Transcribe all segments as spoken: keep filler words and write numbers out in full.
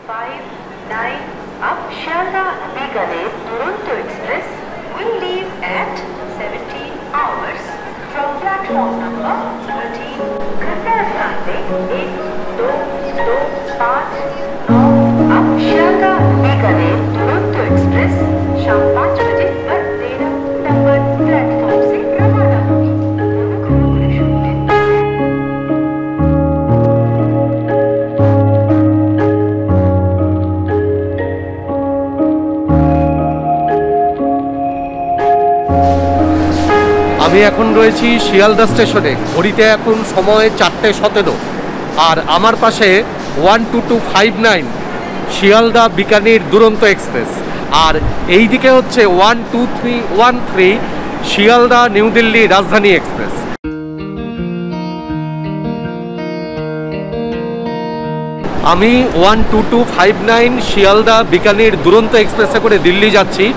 five nine up Shialda Bikaner Duronto Express will leave at seventeen hours from platform number thirteen. कृपया ध्यान दें एक दो दो पाँच नौ up Shialda Bikaner Duronto Express शाम पाँच बजे पर तेरह नंबर प्लेटफॉर्म से रवाना होगी। আমি এখন রয়েছি শিয়ালদা স্টেশনে। ঘড়িতে এখন সময় চারটে সতেরো, আর আমার পাশে one two two five nine Sealdah Bikaner Duronto express, আর এই দিকে হচ্ছে one two three one three Sealdah new Delhi Rajdhani express. আমি one two two five nine Sealdah Bikaner Duronto এক্সপ্রেসে করে দিল্লি যাচ্ছি।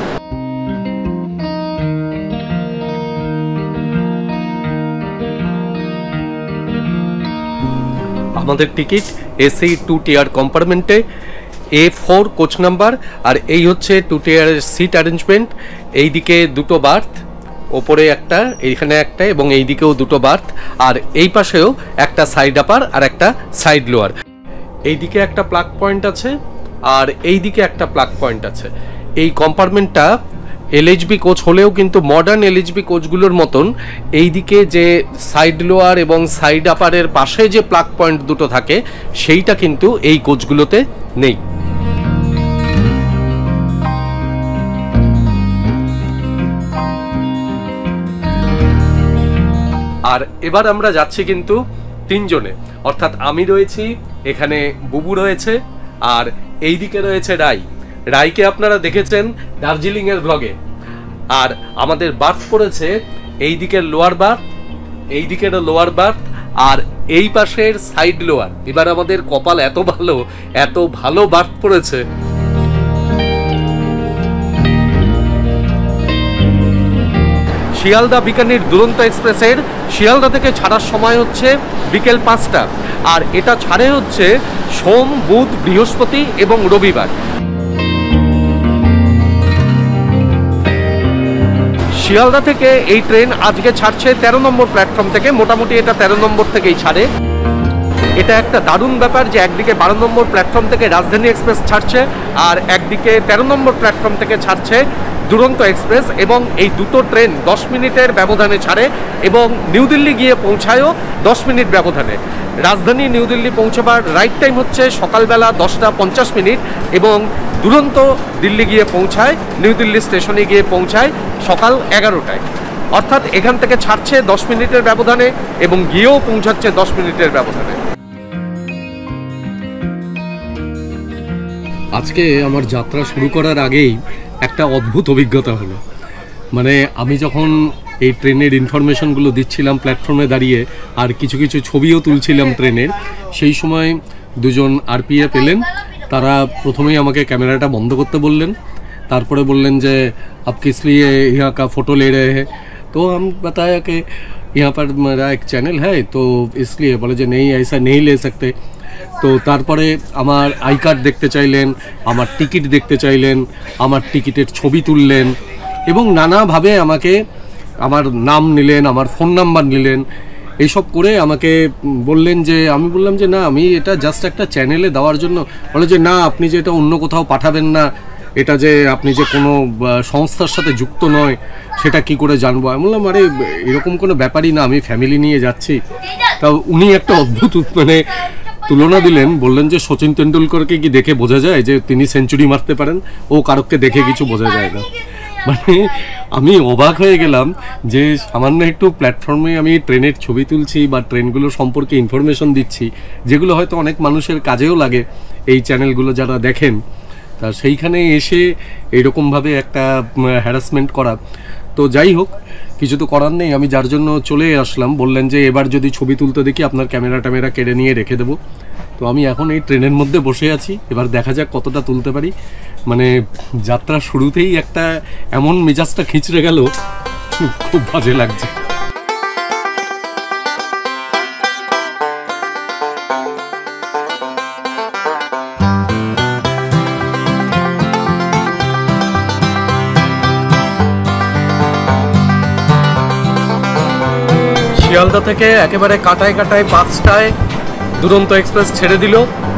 আমাদের টিকিট এসি টু টিয়ার কম্পার্টমেন্টে, এ ফোর কোচ নাম্বার, আর এই হচ্ছে টু টিয়ারের সিট অ্যারেঞ্জমেন্ট। এইদিকে দুটো বার্থ, ওপরে একটা, এইখানে একটা, এবং এই দিকেও দুটো বার্থ, আর এই পাশেও একটা সাইড আপার আর একটা সাইড লোয়ার। এইদিকে একটা প্লাগ পয়েন্ট আছে আর এই দিকে একটা প্লাগ পয়েন্ট আছে। এই কম্পার্টমেন্টটা এলএইচবি কোচ হলেও কিন্তু মডার্ন এলএইচবি কোচগুলোর মতন এইদিকে যে সাইড লোয়ার এবং সাইড আপারের পাশে যে প্লাগ পয়েন্ট দুটো থাকে সেইটা কিন্তু এই কোচগুলোতে নেই। আর এবার আমরা যাচ্ছি কিন্তু তিনজনে, অর্থাৎ আমি রয়েছি, এখানে বুবু রয়েছে, আর এইদিকে রয়েছে রাই। রাইকে আপনারা দেখেছেন দার্জিলিং এর ব্লগে। আর আমাদের বার্থ পড়েছে এই দিকের লোয়ার বার্থ, এই দিকের লোয়ার বার্থ, আর এই পাশের সাইড লোয়ার। এবার আমাদের কপাল এত ভালো, এত ভালো বার্থ পড়েছে। শিয়ালদা বিকানির দুরন্ত এক্সপ্রেসের শিয়ালদা থেকে ছাড়ার সময় হচ্ছে বিকেল পাঁচটা, আর এটা ছাড়ে হচ্ছে সোম, বুধ, বৃহস্পতি এবং রবিবার। শিয়ালদা থেকে এই ট্রেন আজকে ছাড়ছে তেরো নম্বর প্ল্যাটফর্ম থেকে, মোটামুটি এটা তেরো নম্বর থেকেই ছাড়ে। এটা একটা দারুণ ব্যাপার যে একদিকে বারো নম্বর প্ল্যাটফর্ম থেকে রাজধানী এক্সপ্রেস ছাড়ছে, আর একদিকে তেরো নম্বর প্ল্যাটফর্ম থেকে ছাড়ছে দুরন্ত এক্সপ্রেস, এবং এই দুটো ট্রেন দশ মিনিটের ব্যবধানে ছাড়ে এবং নিউ দিল্লি গিয়ে পৌঁছায়ও দশ মিনিট ব্যবধানে। রাজধানী নিউ দিল্লি পৌঁছবার রাইট টাইম হচ্ছে সকালবেলা দশটা পঞ্চাশ মিনিট, এবং দুরন্ত দিল্লি গিয়ে পৌঁছায়, নিউ দিল্লি স্টেশনে গিয়ে পৌঁছায় সকাল এগারোটায়। অর্থাৎ এখান থেকে ছাড়ছে দশ মিনিটের ব্যবধানে এবং গিয়েও পৌঁছাচ্ছে দশ মিনিটের ব্যবধানে। আজকে আমার যাত্রা শুরু করার আগেই একটা অদ্ভুত অভিজ্ঞতা হলো। মানে আমি যখন এই ট্রেনের ইনফরমেশনগুলো দিচ্ছিলাম প্ল্যাটফর্মে দাঁড়িয়ে, আর কিছু কিছু ছবিও তুলছিলাম ট্রেনের, সেই সময় দুজন আরপিএফ এলেন। তারা প্রথমেই আমাকে ক্যামেরাটা বন্ধ করতে বললেন, তারপরে বললেন যে आप किस लिए यहाँ का फ़ोटो ले रहे हैं। तो हम बताया कि यहाँ पर मेरा एक चैनल है, तो इसलिए बोले जो नहीं ऐसा नहीं ले सकते। তো তারপরে আমার আই কার্ড দেখতে চাইলেন, আমার টিকিট দেখতে চাইলেন, আমার টিকিটের ছবি তুললেন, এবং নানাভাবে আমাকে আমার নাম নিলেন, আমার ফোন নাম্বার নিলেন। এইসব করে আমাকে বললেন যে, আমি বললাম যে না, আমি এটা জাস্ট একটা চ্যানেলে দেওয়ার জন্য। বলে যে না, আপনি যে এটা অন্য কোথাও পাঠাবেন না, এটা যে আপনি যে কোনো সংস্থার সাথে যুক্ত নয়, সেটা কি করে জানবো। আমি বললাম আরে এরকম কোনো ব্যাপারই না, আমি ফ্যামিলি নিয়ে যাচ্ছি। তা উনি একটা অদ্ভুত মানে তুলনা দিলেন, বললেন যে সচিন তেন্ডুলকরকে কি দেখে বোঝা যায় যে তিনি সেঞ্চুরি মারতে পারেন? ও কারোকে দেখে কিছু বোঝা যায় না। মানে আমি অবাক হয়ে গেলাম যে সামান্য একটু প্ল্যাটফর্মে আমি ট্রেনের ছবি তুলছি বা ট্রেনগুলো সম্পর্কে ইনফরমেশন দিচ্ছি, যেগুলো হয়তো অনেক মানুষের কাজেও লাগে এই চ্যানেলগুলো যারা দেখেন, তা সেইখানে এসে এইরকমভাবে একটা হ্যারাসমেন্ট করা। তো যাই হোক, কিছু তো করার নেই। আমি যার জন্য চলে আসলাম, বললেন যে এবার যদি ছবি তুলতে দেখি আপনার ক্যামেরা ট্যামেরা কেড়ে নিয়ে রেখে দেবো। তো আমি এখন এই ট্রেনের মধ্যে বসে আছি, এবার দেখা যাক কতটা তুলতে পারি। মানে যাত্রা শুরুতেই একটা এমন মেজাজটা খিঁচড়ে গেল, খুব বাজে লাগছে। শিয়ালদা থেকে একেবারে কাটায় কাটায় পাঁচটায় দুরন্ত এক্সপ্রেস ছেড়ে দিল।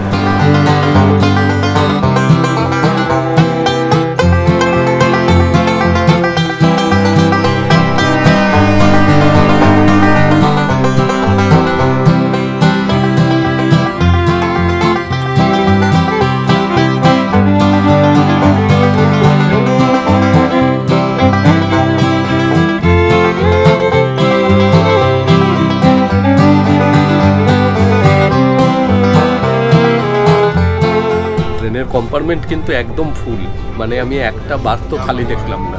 কম্পার্টমেন্ট কিন্তু একদম ফুল, মানে আমি একটা বার তো খালি দেখলাম না।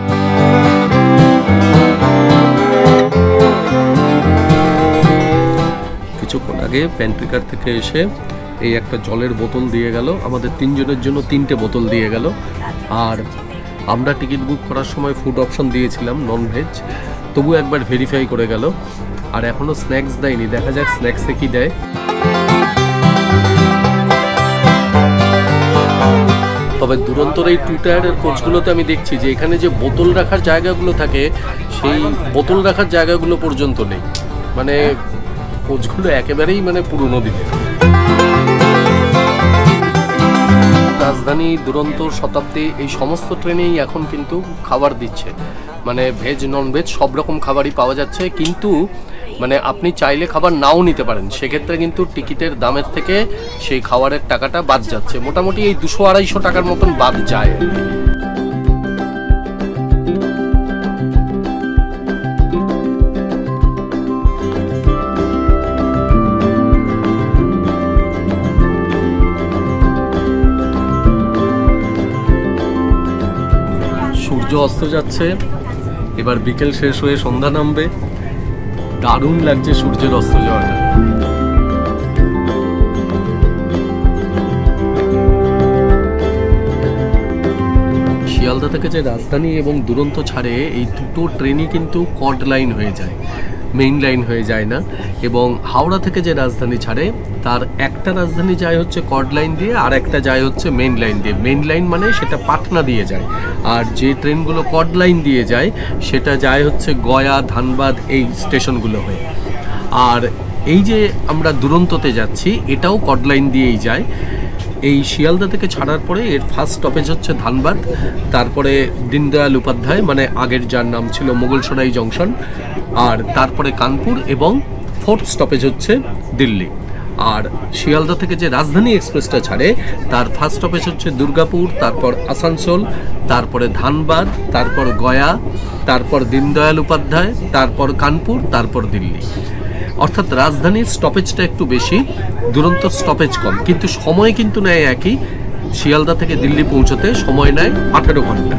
কিছুক্ষণ আগে প্যান্ট্রিকার থেকে এসে এই একটা জলের বোতল দিয়ে গেল, আমাদের তিনজনের জন্য তিনটে বোতল দিয়ে গেল। আর আমরা টিকিট বুক করার সময় ফুড অপশন দিয়েছিলাম নন ভেজ, তবু একবার ভেরিফাই করে গেল। আর এখনো স্ন্যাক্স দেয়নি, দেখা যাক স্ন্যাক্সে কি দেয়। তবে দুরন্তর এই টু টায়ারের কোচগুলোতে আমি দেখছি যে এখানে যে বোতল রাখার জায়গাগুলো থাকে সেই বোতল রাখার জায়গাগুলো পর্যন্ত নেই, মানে কোচগুলো একেবারেই মানে পুরনো দিনের। রাজধানী, দুরন্ত, শতাব্দী এই সমস্ত ট্রেনেই এখন কিন্তু খাবার দিচ্ছে, মানে ভেজ নন ভেজ সব রকম খাবারই পাওয়া যাচ্ছে। কিন্তু মানে আপনি চাইলে খাবার নাও নিতে পারেন, সেক্ষেত্রে কিন্তু টিকিটের দামের থেকে সেই খাবারের টাকাটা বাদ যাচ্ছে, মোটামুটি এই দুশো আড়াইশো টাকার মতন বাদ যায়। সূর্য অস্ত যাচ্ছে, এবার বিকেল শেষ হয়ে সন্ধ্যা নামবে। দারুণ লাগছে সূর্যের অস্ত যাওয়াটা। শিয়ালদা থেকে যে রাজধানী এবং দুরন্ত ছাড়ে এই দুটো ট্রেনই কিন্তু কড লাইন হয়ে যায়, মেইন লাইন হয়ে যায় না। এবং হাওড়া থেকে যে রাজধানী ছাড়ে তার একটা রাজধানী যায় হচ্ছে কড লাইন দিয়ে, আর একটা যায় হচ্ছে মেইন লাইন দিয়ে। মেইন লাইন মানে সেটা পাটনা দিয়ে যায়, আর যে ট্রেনগুলো কড লাইন দিয়ে যায় সেটা যায় হচ্ছে গয়া, ধানবাদ এই স্টেশনগুলো হয়ে। আর এই যে আমরা দুরন্ততে যাচ্ছি এটাও কড লাইন দিয়েই যায়। এই শিয়ালদা থেকে ছাড়ার পরে এর ফার্স্ট স্টপেজ হচ্ছে ধানবাদ, তারপরে দীনদয়াল উপাধ্যায় মানে আগের যার নাম ছিল মোগলসরাই জংশন, আর তারপরে কানপুর, এবং ফোর্থ স্টপেজ হচ্ছে দিল্লি। আর শিয়ালদা থেকে যে রাজধানী এক্সপ্রেসটা ছাড়ে তার ফার্স্ট স্টপেজ হচ্ছে দুর্গাপুর, তারপর আসানসোল, তারপরে ধানবাদ, তারপর গয়া, তারপর দীনদয়াল উপাধ্যায়, তারপর কানপুর, তারপর দিল্লি। অর্থাৎ রাজধানীর স্টপেজটা একটু বেশি, দুরন্ত স্টপেজ কম, কিন্তু সময় কিন্তু নেয় একই। শিয়ালদা থেকে দিল্লি পৌঁছতে সময় নেয় আঠেরো ঘন্টা।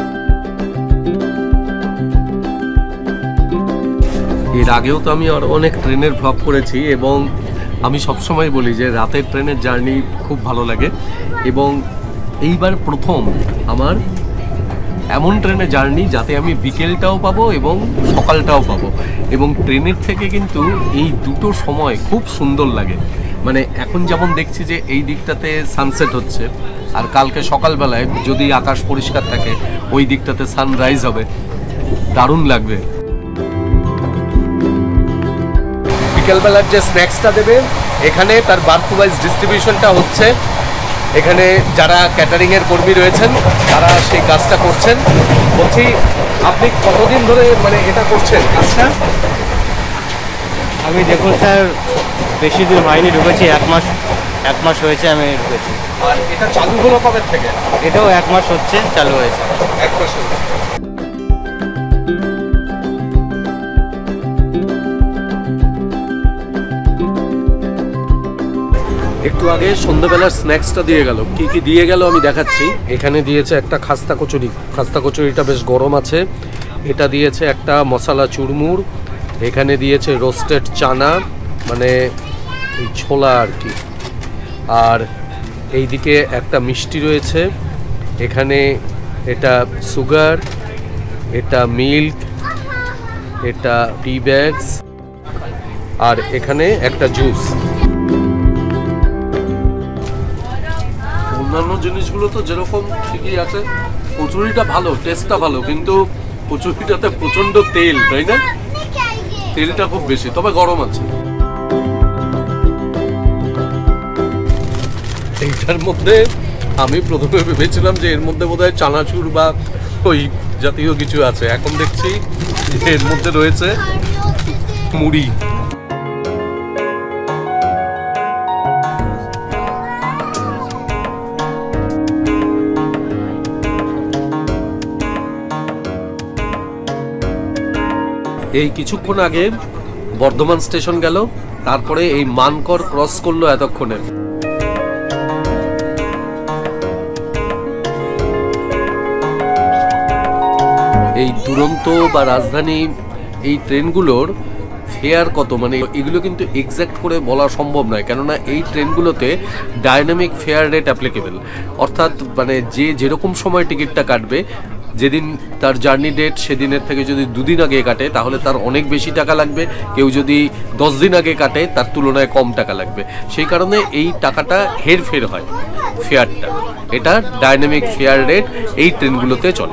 এর আগেও তো আমি আরও অনেক ট্রেনের ভ্লগ করেছি, এবং আমি সবসময় বলি যে রাতের ট্রেনের জার্নি খুব ভালো লাগে। এবং এইবার প্রথম আমার এমন ট্রেনে জার্নি যাতে আমি বিকেলটাও পাবো এবং সকালটাও পাবো, এবং ট্রেনের থেকে কিন্তু এই দুটো সময় খুব সুন্দর লাগে। মানে এখন যেমন দেখছি যে এই দিকটাতে সানসেট হচ্ছে, আর কালকে সকালবেলায় যদি আকাশ পরিষ্কার থাকে ওই দিকটাতে সানরাইজ হবে, দারুণ লাগবে। বিকেলবেলার যে স্ন্যাক্সটা দেবে এখানে তার বার্থ ওয়াইজ ডিস্ট্রিবিউশনটা হচ্ছে। এখানে যারা ক্যাটারিংয়ের কর্মী রয়েছেন তারা সেই কাজটা করছেন। বলছি, আপনি কতদিন ধরে মানে এটা করছেন কাজটা? আমি দেখুন স্যার, বেশি দিন হয়নি, ঢুকেছি এক মাস এক মাস হয়েছে আমি ঢুকেছি। আর এটা চালু হলো কবে থেকে? এটাও এক মাস হচ্ছে চালু হয়েছে। এক মাস হলো। একটু আগে সন্ধ্যাবেলার স্ন্যাক্সটা দিয়ে গেল। কি কি দিয়ে গেল আমি দেখাচ্ছি। এখানে দিয়েছে একটা খাস্তা কচুরি, খাস্তা কচুরিটা বেশ গরম আছে। এটা দিয়েছে একটা মশলা চুরমুর, এখানে দিয়েছে রোস্টেড চানা মানে এই ছোলা আর কি, আর এইদিকে একটা মিষ্টি রয়েছে, এখানে এটা সুগার, এটা মিল্ক, এটা টি ব্যাগস, আর এখানে একটা জুস। অন্যান্য জিনিসগুলো তো যেরকম ঠিকই আছে, কচুরিটা ভালো, টেস্টটা ভালো, কিন্তু কচুরিটাতে প্রচণ্ড তেল, তাই না? তেলটা খুব বেশি, তবে গরম আছে। এইটার মধ্যে আমি প্রথমে ভেবেছিলাম যে এর মধ্যে বোধহয় চানাচুর বা ওই জাতীয় কিছু আছে, এখন দেখছি যে এর মধ্যে রয়েছে মুড়ি। এই কিছুক্ষণ আগে বর্ধমান স্টেশন গেল, তারপরে এই মানকর ক্রস করলো এতক্ষণে। এই দুরন্ত বা রাজধানী এই ট্রেনগুলোর ফেয়ার কত, মানে এগুলো কিন্তু এক্স্যাক্ট করে বলা সম্ভব নয়, কেননা এই ট্রেনগুলোতে ডায়নামিক ফেয়ার রেট অ্যাপ্লিকেবল, অর্থাৎ মানে যে যেরকম সময় টিকিটটা কাটবে, যেদিন তার জার্নি ডেট সেদিনের থেকে যদি দুদিন আগে কাটে তাহলে তার অনেক বেশি টাকা লাগবে, কেউ যদি দশ দিন আগে কাটে তার তুলনায় কম টাকা লাগবে। সেই কারণে এই টাকাটা হেরফের হয় ফেয়ারটা। এটা ডায়নামিক ফেয়ার রেট এই ট্রেনগুলোতে চলে।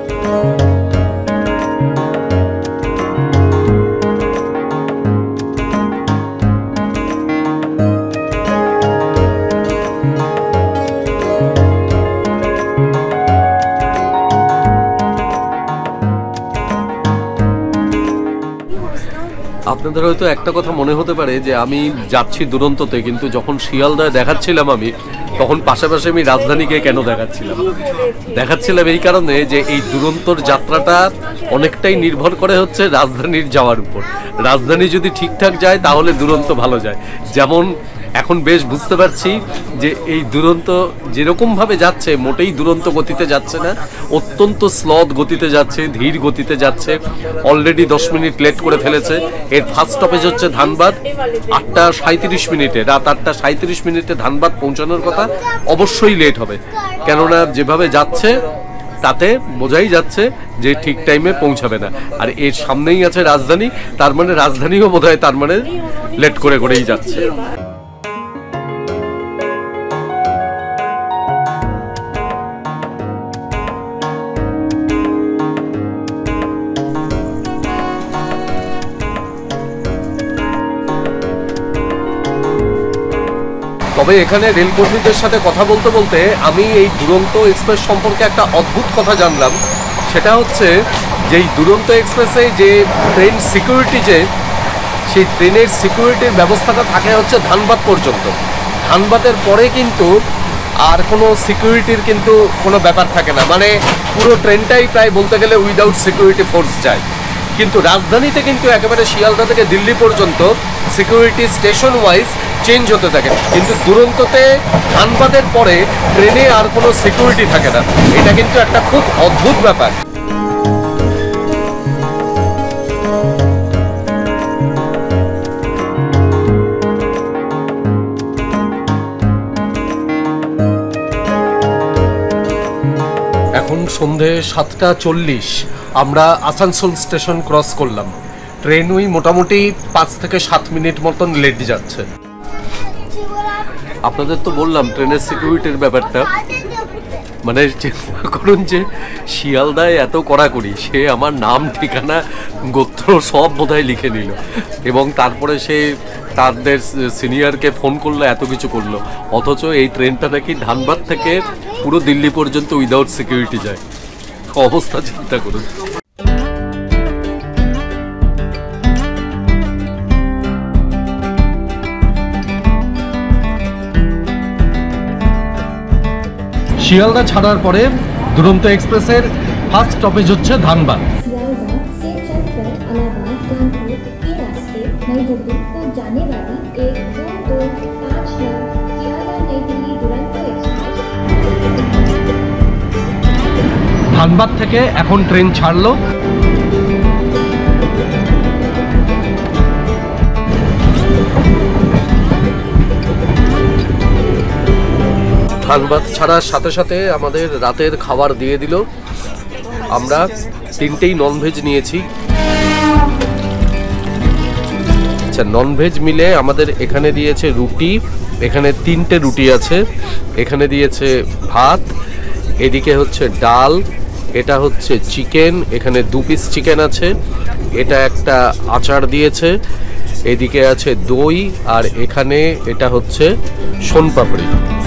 আপনাদের হয়তো একটা কথা মনে হতে পারে যে আমি যাচ্ছি দুরন্ততে, কিন্তু যখন শিয়ালদায় দেখাচ্ছিলাম আমি, তখন পাশাপাশি আমি রাজধানীকে কেন দেখাচ্ছিলাম? দেখাচ্ছিলাম এই কারণে যে এই দুরন্তর যাত্রাটা অনেকটাই নির্ভর করে হচ্ছে রাজধানীর যাওয়ার উপর। রাজধানী যদি ঠিকঠাক যায় তাহলে দুরন্ত ভালো যায়। যেমন এখন বেশ বুঝতে পারছি যে এই দুরন্ত যেরকমভাবে যাচ্ছে মোটেই দুরন্ত গতিতে যাচ্ছে না, অত্যন্ত স্লথ গতিতে যাচ্ছে, ধীর গতিতে যাচ্ছে। অলরেডি দশ মিনিট লেট করে ফেলেছে। এর ফার্স্ট স্টপেজ হচ্ছে ধানবাদ, আটটা সাঁত্রিশ মিনিটে, রাত আটটা সাঁত্রিশ মিনিটে ধানবাদ পৌঁছানোর কথা। অবশ্যই লেট হবে, কেননা যেভাবে যাচ্ছে তাতে বোঝাই যাচ্ছে যে ঠিক টাইমে পৌঁছাবে না। আর এর সামনেই আছে রাজধানী, তার মানে রাজধানীও বোধহয় তার মানে লেট করে করেই যাচ্ছে। তবে এখানে রেলকর্মীদের সাথে কথা বলতে বলতে আমি এই দুরন্ত এক্সপ্রেস সম্পর্কে একটা অদ্ভুত কথা জানলাম। সেটা হচ্ছে যে এই দুরন্ত এক্সপ্রেসে যে ট্রেন সিকিউরিটি, যে সেই ট্রেনের সিকিউরিটির ব্যবস্থাটা থাকে হচ্ছে ধানবাদ পর্যন্ত। ধানবাদের পরে কিন্তু আর কোনো সিকিউরিটির কিন্তু কোনো ব্যাপার থাকে না, মানে পুরো ট্রেনটাই প্রায় বলতে গেলে উইদাউট সিকিউরিটি ফোর্স যায়। কিন্তু রাজধানীতে কিন্তু একেবারে শিয়ালদা থেকে দিল্লি পর্যন্ত সিকিউরিটি স্টেশন ওয়াইজ চেঞ্জ হতে থাকে, কিন্তু দুরন্ততে ধানবাদের পরে ট্রেনে আর কোনো সিকিউরিটি থাকে না। এটা কিন্তু একটা খুব অদ্ভুত ব্যাপার। এখন সন্ধে সাতটা চল্লিশ, আমরা আসানসোল স্টেশন ক্রস করলাম। ট্রেন ওই মোটামুটি পাঁচ থেকে সাত মিনিট মতন লেট যাচ্ছে। আপনাদের তো বললাম ট্রেনের সিকিউরিটির ব্যাপারটা, মানে চিন্তা করুন যে শিয়ালদায় এত কড়াকড়ি, সে আমার নাম ঠিকানা গোত্র সব বোধহয় লিখে নিল, এবং তারপরে সে তাদের সিনিয়রকে ফোন করলো, এত কিছু করলো, অথচ এই ট্রেনটা নাকি ধানবাদ থেকে পুরো দিল্লি পর্যন্ত উইদাউট সিকিউরিটি যায়। অবস্থা চিন্তা করুন। শিয়ালদা ছাড়ার পরে দুরন্ত এক্সপ্রেসের ফার্স্ট স্টপেজ হচ্ছে ধানবাদ। ধানবাদ থেকে এখন ট্রেন ছাড়লো। ধানবাদ ছাড়ার সাথে সাথে আমাদের রাতের খাবার দিয়ে দিল। আমরা তিনটেই ননভেজ নিয়েছি। আচ্ছা, ননভেজ মিলে আমাদের এখানে দিয়েছে রুটি, এখানে তিনটে রুটি আছে, এখানে দিয়েছে ভাত, এদিকে হচ্ছে ডাল, এটা হচ্ছে চিকেন, এখানে দু পিস চিকেন আছে, এটা একটা আচার দিয়েছে, এদিকে আছে দই, আর এখানে এটা হচ্ছে সোনপাপড়ি।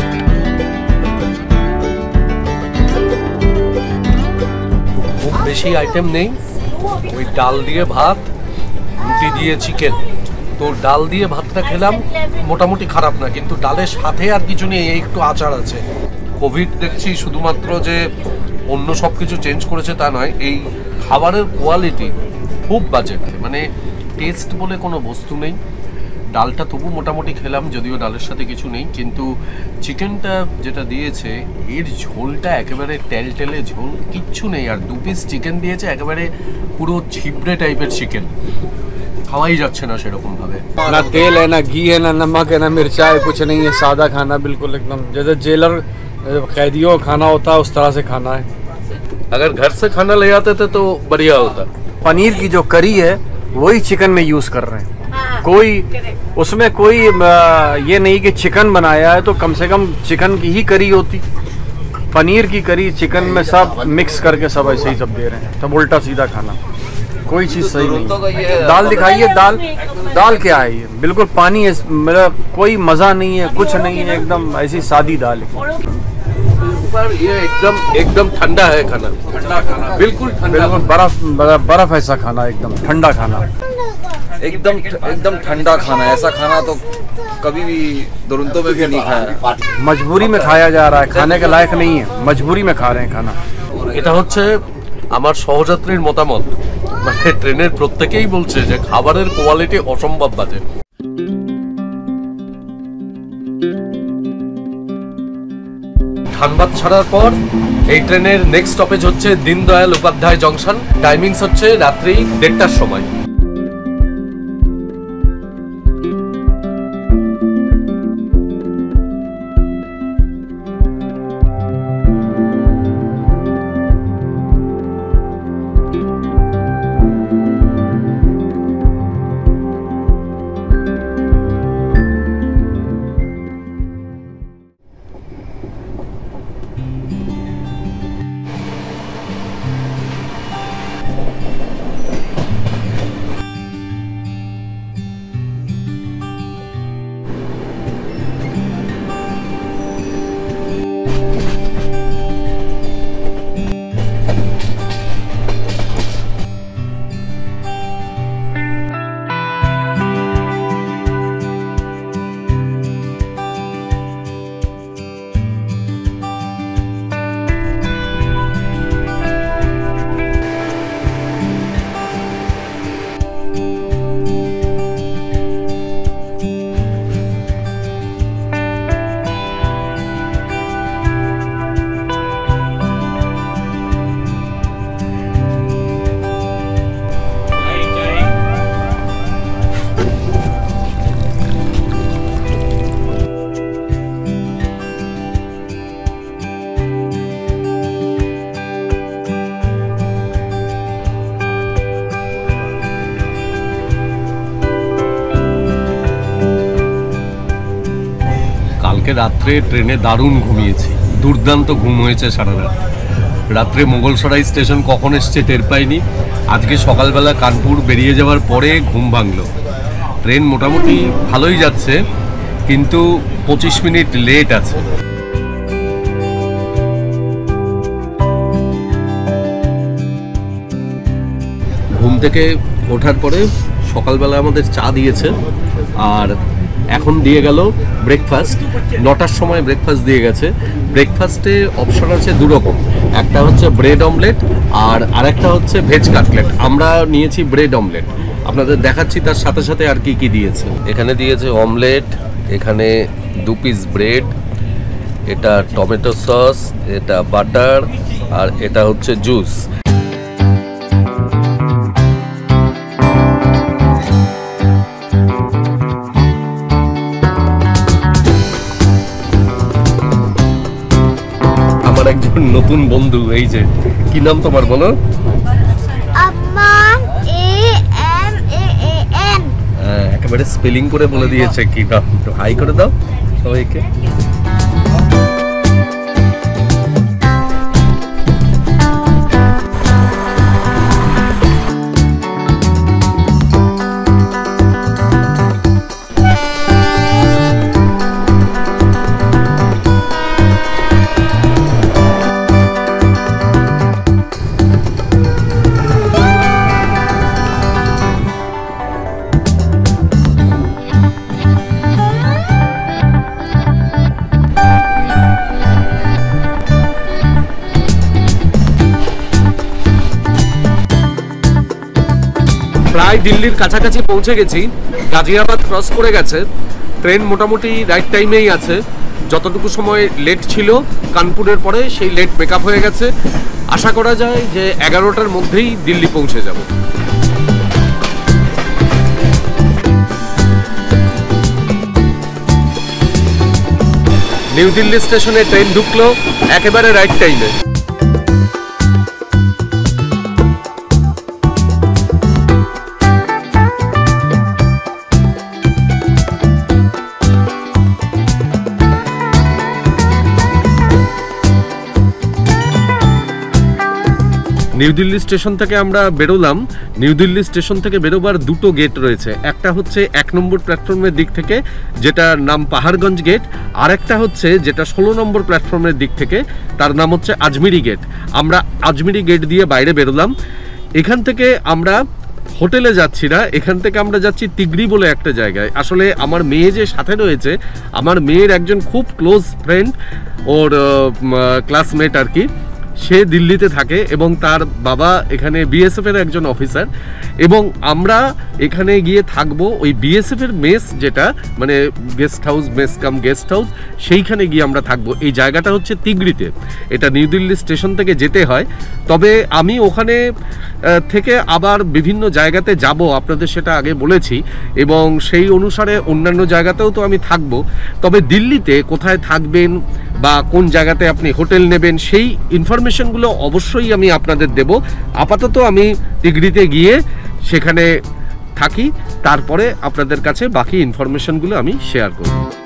খুব বেশি আইটেম নেই, ওই ডাল দিয়ে ভাত, রুটি দিয়ে চিকেন। তো ডাল দিয়ে ভাতটা খেলাম, মোটামুটি খারাপ না, কিন্তু ডালের সাথে আর কিছু নেই, এই একটু আচার আছে। কোভিড দেখছি শুধুমাত্র যে অন্য সব কিছু চেঞ্জ করেছে তা নয়, এই খাবারের কোয়ালিটি খুব বাজে, মানে টেস্ট বলে কোনো বস্তু নেই। ডালটা তবু মোটামুটি খেলাম, যদিও ডালের সাথে কিছু নেই, কিন্তু চিকেনটা যেটা দিয়েছে এর ঝোলটা একেবারে টেলটেলে ঝোল, কিচ্ছু নেই। আর দু পিস চিকেন দিয়েছে, একেবারে পুরো ছিবড়ে টাইপের চিকেন, খাওয়াই যাচ্ছে না সেরকম ভাবে। ना तेल है, ना घी है, ना नमक है, ना मिर्चा है, कुछ नहीं है, सादा खाना बिल्कुल एकदम जैसे जेलर कैदियों खाना होता है उस तरह से खाना है। अगर घर से खाना ले आते थे तो बढ़िया होता। पनीर की जो करी है वही चिकन में यूज कर रहे हैं, कोई उसमें कोई ये नहीं कि चिकन बनाया है तो कम से कम चिकन की ही करी होती, पनीर की करी चिकन में सब मिक्स करके सब ऐसे ही सब दे रहे हैं, सब उल्टा सीधा खाना, कोई चीज़ सही नहीं। दाल दिखाइए, दाल दाल क्या है ये, बिल्कुल पानी है, मतलब कोई मज़ा नहीं है, कुछ नहीं है, एकदम ऐसी सादी दाल है। पर ये एकदम एकदम ठंडा है खाना, ठंडा खाना, बिल्कुल ठंडा, बिल्कुल बर्फ बर्फ ऐसा खाना, एकदम ठंडा खाना, एकदम एकदम ठंडा खाना। ऐसा खाना तो कभी भी दुरंतो में भी नहीं खाया। मजबूरी में खाया जा रहा है, खाने के लायक नहीं है, मजबूरी में खा रहे हैं खाना। এটা হচ্ছে আমার সহযাত্রীর মতামত, মানে ট্রেনের প্রত্যেকেই বলছে যে খাবারের কোয়ালিটি অসম্ভব বাজে। ধানবাদ ছাড়ার পর এই ট্রেনের নেক্সট স্টপেজ হচ্ছে দীনদয়াল উপাধ্যায় জংশন। টাইমিংস হচ্ছে রাত্রি দেড়টার সময়। রাত্রে ট্রেনে দারুণ ঘুমিয়েছি, দুর্দান্ত ঘুম হয়েছে সারা রাত। রাত্রে মোগলসরাই স্টেশন কখন এসছে টের পাইনি। আজকে সকালবেলা কানপুর বেরিয়ে যাওয়ার পরে ঘুম ভাঙলো। ট্রেন মোটামুটি ভালোই যাচ্ছে, কিন্তু পঁচিশ মিনিট লেট আছে। ঘুম থেকে ওঠার পরে সকালবেলা আমাদের চা দিয়েছে, আর এখন দিয়ে গেল ব্রেকফাস্ট। নটার সময় ব্রেকফাস্ট দিয়ে গেছে। ব্রেকফাস্টে অপশন আছে দু রকম, একটা হচ্ছে ব্রেড অমলেট আর আরেকটা হচ্ছে ভেজ কাটলেট। আমরা নিয়েছি ব্রেড অমলেট, আপনাদের দেখাচ্ছি তার সাথে সাথে আর কি কি দিয়েছে। এখানে দিয়েছে অমলেট, এখানে দু পিস ব্রেড, এটা টমেটো সস, এটা বাটার, আর এটা হচ্ছে জুস। একজন নতুন বন্ধু, এই যে কি নাম তোমার বলো? Aman, A M A A N. হ্যাঁ, একেবারে স্পেলিং করে বলে দিয়েছে কি নাম। তো হাই করে দাও সবাইকে। দিল্লির কাছাকাছি পৌঁছে গেছি, গাজিয়াবাদ ক্রস করে গেছে। ট্রেন মোটামুটি রাইট টাইমেই আছে, যতটুকু সময় লেট ছিল কানপুরের পরে সেই লেট মেকআপ হয়ে গেছে। আশা করা যায় যে এগারোটার মধ্যেই দিল্লি পৌঁছে যাব। নিউ দিল্লি স্টেশনে ট্রেন ঢুকলো একেবারে রাইট টাইমে। নিউ দিল্লি স্টেশন থেকে আমরা বেরোলাম। নিউ দিল্লি স্টেশন থেকে বেরোবার দুটো গেট রয়েছে, একটা হচ্ছে এক নম্বর প্ল্যাটফর্মের দিক থেকে যেটার নাম পাহাড়গঞ্জ গেট, আর একটা হচ্ছে যেটা ষোলো নম্বর প্ল্যাটফর্মের দিক থেকে তার নাম হচ্ছে আজমিরি গেট। আমরা আজমিরি গেট দিয়ে বাইরে বেরোলাম। এখান থেকে আমরা হোটেলে যাচ্ছি না, এখান থেকে আমরা যাচ্ছি তিগড়ি বলে একটা জায়গায়। আসলে আমার মেয়ে যে সাথে রয়েছে, আমার মেয়ের একজন খুব ক্লোজ ফ্রেন্ড, ওর ক্লাসমেট আর কি, সে দিল্লিতে থাকে এবং তার বাবা এখানে বিএসএফ এর একজন অফিসার, এবং আমরা এখানে গিয়ে থাকবো ওই বিএসএফ এর মেস, যেটা মানে guest house, mess cum guest house, সেইখানে গিয়ে আমরা থাকবো। এই জায়গাটা হচ্ছে তিগড়িতে, এটা নিউ দিল্লি স্টেশন থেকে যেতে হয়। তবে আমি ওখানে থেকে আবার বিভিন্ন জায়গাতে যাব, আপনাদের সেটা আগে বলেছি, এবং সেই অনুসারে অন্যান্য জায়গাতেও তো আমি থাকবো। তবে দিল্লিতে কোথায় থাকবেন বা কোন জায়গাতে আপনি হোটেল নেবেন সেই ইনফরমেশনগুলো অবশ্যই আমি আপনাদের দেব। আপাতত আমি তিগড়িতে গিয়ে সেখানে থাকি, তারপরে আপনাদের কাছে বাকি ইনফরমেশনগুলো আমি শেয়ার করব।